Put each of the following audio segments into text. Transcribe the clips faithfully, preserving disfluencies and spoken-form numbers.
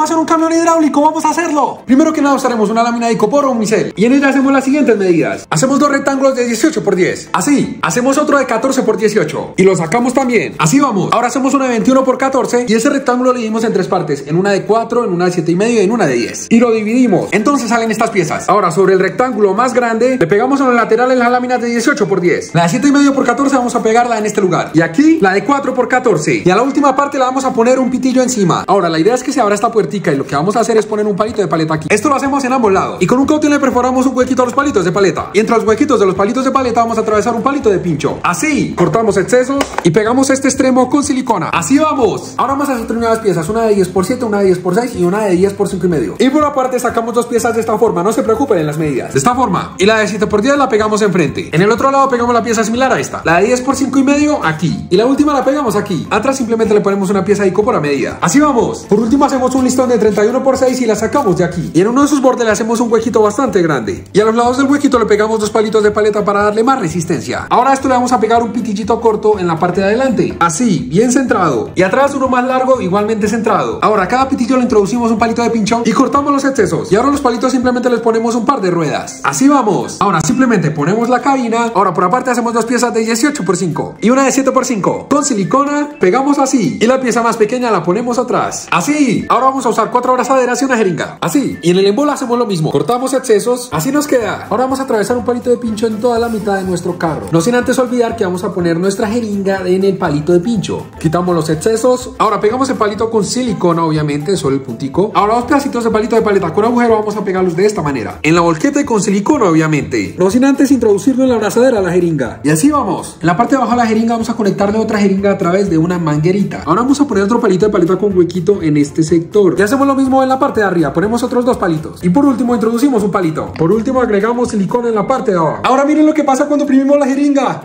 hacer un camión hidráulico, vamos a hacerlo. Primero que nada usaremos una lámina de icopor o un micel y en ella hacemos las siguientes medidas. Hacemos dos rectángulos de dieciocho por diez, así. Hacemos otro de catorce por dieciocho y lo sacamos también, así vamos. Ahora hacemos una de veintiuno por catorce y ese rectángulo lo dividimos en tres partes, en una de cuatro, en una de siete y medio y en una de diez, y lo dividimos. Entonces salen estas piezas. Ahora sobre el rectángulo más grande le pegamos en los laterales las láminas de dieciocho por diez. La de siete y medio por catorce vamos a pegarla en este lugar y aquí la de cuatro por catorce, y a la última parte la vamos a poner un pitillo encima. Ahora la idea es que se abra esta puertica y lo que vamos a hacer es poner un palito de paleta aquí. Esto lo hacemos en ambos lados y con un cautín le perforamos un huequito a los palitos de paleta y entre los huequitos de los palitos de paleta vamos a atravesar un palito de pincho. Así, cortamos excesos y pegamos este extremo con silicona. Así vamos. Ahora vamos a hacer tres nuevas piezas, una de diez por siete, una de diez por seis y una de diez por cinco y medio. Y por aparte sacamos dos piezas de esta forma, no se preocupen en las medidas. De esta forma. Y la de siete por diez la pegamos enfrente. En el otro lado pegamos la pieza similar a esta. La de diez por cinco y medio aquí. Y la última la pegamos aquí. Atrás simplemente le ponemos una pieza de icopor a medida. Así vamos. Por último hacemos un listón de treinta y uno por seis y la sacamos de aquí. Y en uno de sus bordes le hacemos un huequito bastante grande. Y a los lados del huequito le pegamos dos palitos de paleta para darle más resistencia. Ahora a esto le vamos a pegar un pitillito corto en la parte de adelante. Así, bien centrado. Y atrás uno más largo, igualmente centrado. Ahora a cada pitillo le introducimos un palito de pinchón y cortamos los excesos. Y ahora los palitos simplemente les ponemos un par de ruedas. Así vamos. Ahora simplemente ponemos la cabina. Ahora por aparte hacemos dos piezas de dieciocho por cinco y una de siete por cinco. Con silicona pegamos así. Y la pieza más pequeña la ponemos atrás. Así. Ahora vamos a usar cuatro abrazaderas y una jeringa. Así. Y en el embol hacemos lo mismo. Cortamos excesos. Así nos queda. Ahora vamos a atravesar un palito de pincho en toda la mitad de nuestro carro. No sin antes olvidar que vamos a poner nuestra jeringa en el palito de pincho. Quitamos los excesos. Ahora pegamos el palito con silicona, obviamente, solo el puntico. Ahora dos pedacitos de palito de paleta con agujero vamos a pegarlos de esta manera. En la volqueta y con silicona, obviamente. No sin antes introducirlo en la abrazadera la jeringa. Y así vamos. En la parte de abajo de la jeringa vamos a conectarle otra jeringa a través de una manguerita. Ahora vamos a poner otro palito de paleta con huequito en este sector. Y hacemos lo mismo en la parte de arriba. Ponemos otros dos palitos. Y por último introducimos un palito. Por último agregamos silicona en la parte de abajo. Ahora miren lo que pasa cuando oprimimos la jeringa.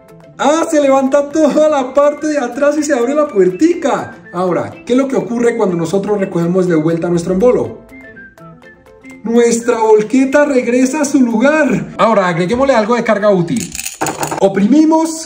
Ah, se levanta toda la parte de atrás y se abre la puertica. Ahora, ¿qué es lo que ocurre cuando nosotros recogemos de vuelta nuestro embolo? Nuestra volqueta regresa a su lugar. Ahora, agreguémosle algo de carga útil. Oprimimos.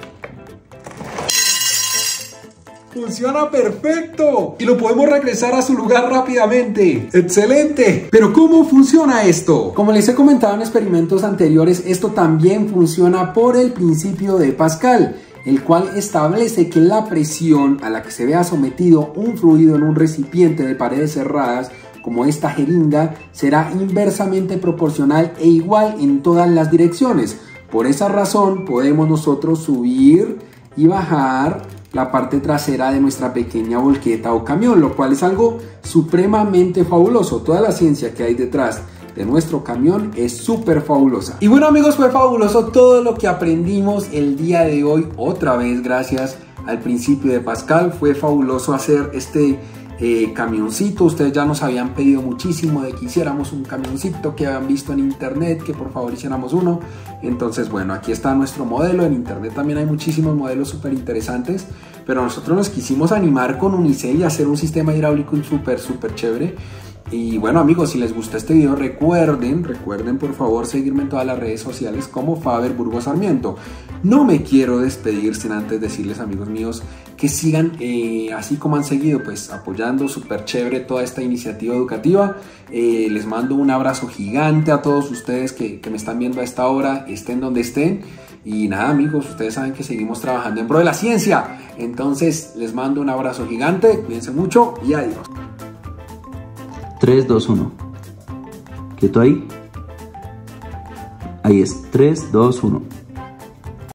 Funciona perfecto y lo podemos regresar a su lugar rápidamente. ¡Excelente! Pero ¿cómo funciona esto? Como les he comentado en experimentos anteriores, esto también funciona por el principio de Pascal, el cual establece que la presión a la que se vea sometido un fluido en un recipiente de paredes cerradas, como esta jeringa, será inversamente proporcional e igual en todas las direcciones. Por esa razón podemos nosotros subir y bajar la parte trasera de nuestra pequeña volqueta o camión, lo cual es algo supremamente fabuloso. Toda la ciencia que hay detrás de nuestro camión es súper fabulosa. Y bueno amigos, fue fabuloso todo lo que aprendimos el día de hoy. Otra vez gracias al principio de Pascal, fue fabuloso hacer este Eh, camioncito. Ustedes ya nos habían pedido muchísimo de que hiciéramos un camioncito, que habían visto en internet que por favor hiciéramos uno. Entonces bueno, aquí está nuestro modelo. En internet también hay muchísimos modelos súper interesantes, pero nosotros nos quisimos animar con Unicel y hacer un sistema hidráulico súper súper chévere. Y bueno amigos, si les gustó este video, recuerden, recuerden por favor seguirme en todas las redes sociales como Faber Burgos Sarmiento. No me quiero despedir sin antes decirles, amigos míos, que sigan eh, así como han seguido, pues apoyando súper chévere toda esta iniciativa educativa. Eh, les mando un abrazo gigante a todos ustedes que, que me están viendo a esta hora, estén donde estén. Y nada amigos, ustedes saben que seguimos trabajando en pro de la ciencia. Entonces les mando un abrazo gigante, cuídense mucho y adiós. tres, dos, uno. ¿Quieto ahí? Ahí es. tres, dos, uno.